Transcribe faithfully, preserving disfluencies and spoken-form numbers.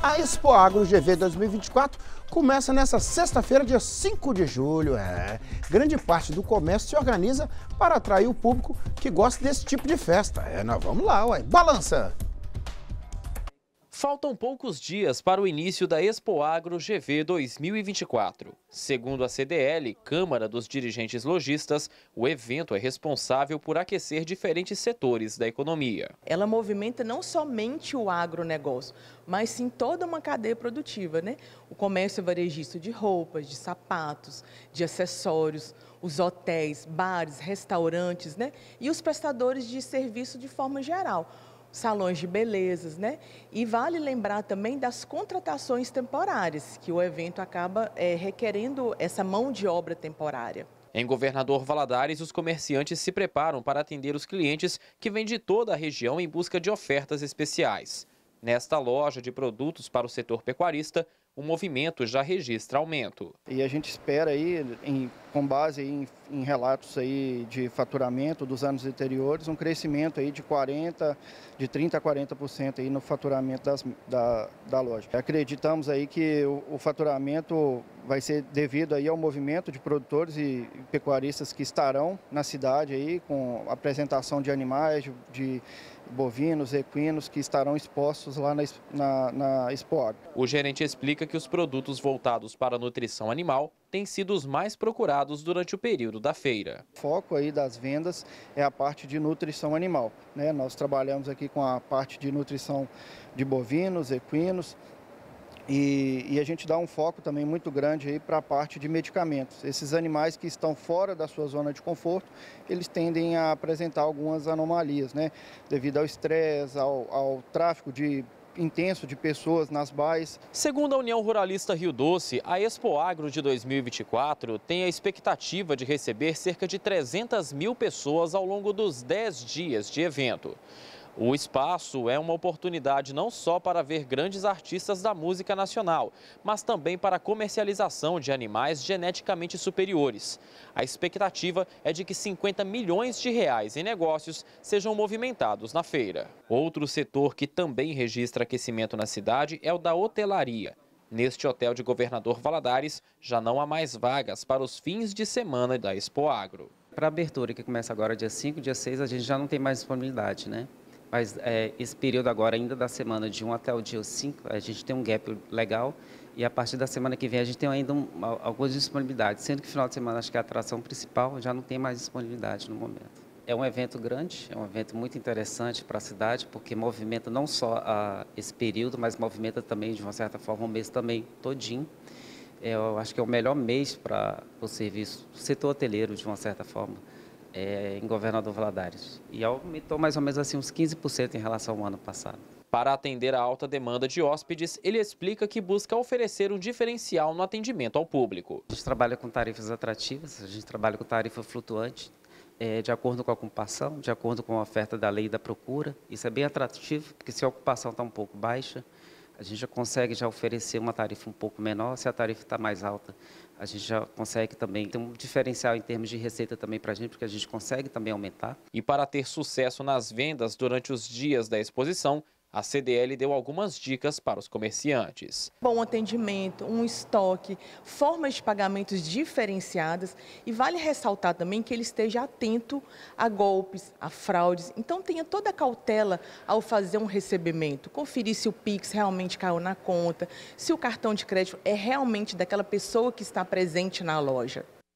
A Expoagro G V dois mil e vinte e quatro começa nesta sexta-feira, dia cinco de julho. É. Grande parte do comércio se organiza para atrair o público que gosta desse tipo de festa. É, nós vamos lá, ué. Balança! Faltam poucos dias para o início da Expoagro G V dois mil e vinte e quatro. Segundo a C D L, Câmara dos Dirigentes Lojistas, o evento é responsável por aquecer diferentes setores da economia. Ela movimenta não somente o agronegócio, mas sim toda uma cadeia produtiva, né? O comércio varejista de roupas, de sapatos, de acessórios, os hotéis, bares, restaurantes, né? E os prestadores de serviço de forma geral. Salões de belezas, né? E vale lembrar também das contratações temporárias, que o evento acaba é, requerendo essa mão de obra temporária. Em Governador Valadares, os comerciantes se preparam para atender os clientes que vêm de toda a região em busca de ofertas especiais. Nesta loja de produtos para o setor pecuarista, o movimento já registra aumento. E a gente espera aí, em, com base em, em relatos aí de faturamento dos anos anteriores, um crescimento aí de quarenta, de trinta a quarenta por cento aí no faturamento das, da, da loja. Acreditamos aí que o, o faturamento vai ser devido aí ao movimento de produtores e pecuaristas que estarão na cidade aí com apresentação de animais, de, de bovinos, equinos que estarão expostos lá na, na, na Expoagro. O gerente explica que os produtos voltados para a nutrição animal têm sido os mais procurados durante o período da feira. O foco aí das vendas é a parte de nutrição animal, né? Nós trabalhamos aqui com a parte de nutrição de bovinos, equinos, E, e a gente dá um foco também muito grande aí para a parte de medicamentos. Esses animais que estão fora da sua zona de conforto, eles tendem a apresentar algumas anomalias, né? Devido ao estresse, ao, ao tráfico de, intenso de pessoas nas baias. Segundo a União Ruralista Rio Doce, a Expoagro de dois mil e vinte e quatro tem a expectativa de receber cerca de trezentas mil pessoas ao longo dos dez dias de evento. O espaço é uma oportunidade não só para ver grandes artistas da música nacional, mas também para a comercialização de animais geneticamente superiores. A expectativa é de que cinquenta milhões de reais em negócios sejam movimentados na feira. Outro setor que também registra aquecimento na cidade é o da hotelaria. Neste hotel de Governador Valadares, já não há mais vagas para os fins de semana da Expoagro. Para a abertura, que começa agora dia cinco, dia seis, a gente já não tem mais disponibilidade, né? Mas é, esse período agora, ainda da semana de um até o dia cinco, a gente tem um gap legal. E a partir da semana que vem a gente tem ainda um, algumas disponibilidades. Sendo que final de semana, acho que a atração principal já não tem mais disponibilidade no momento. É um evento grande, é um evento muito interessante para a cidade, porque movimenta não só a, esse período, mas movimenta também, de uma certa forma, o mês também todinho. É, eu acho que é o melhor mês para o serviço, o setor hoteleiro, de uma certa forma. É, em Governador Valadares. E aumentou mais ou menos assim uns quinze por cento em relação ao ano passado. Para atender a alta demanda de hóspedes, ele explica que busca oferecer um diferencial no atendimento ao público. A gente trabalha com tarifas atrativas, a gente trabalha com tarifa flutuante, é, de acordo com a ocupação, de acordo com a oferta da lei e da procura. Isso é bem atrativo, porque se a ocupação está um pouco baixa, a gente já consegue já oferecer uma tarifa um pouco menor. Se a tarifa está mais alta, a gente já consegue também ter um diferencial em termos de receita também para a gente, porque a gente consegue também aumentar. E para ter sucesso nas vendas durante os dias da exposição, a C D L deu algumas dicas para os comerciantes. Bom atendimento, um estoque, formas de pagamentos diferenciadas e vale ressaltar também que ele esteja atento a golpes, a fraudes. Então tenha toda a cautela ao fazer um recebimento, conferir se o Pix realmente caiu na conta, se o cartão de crédito é realmente daquela pessoa que está presente na loja.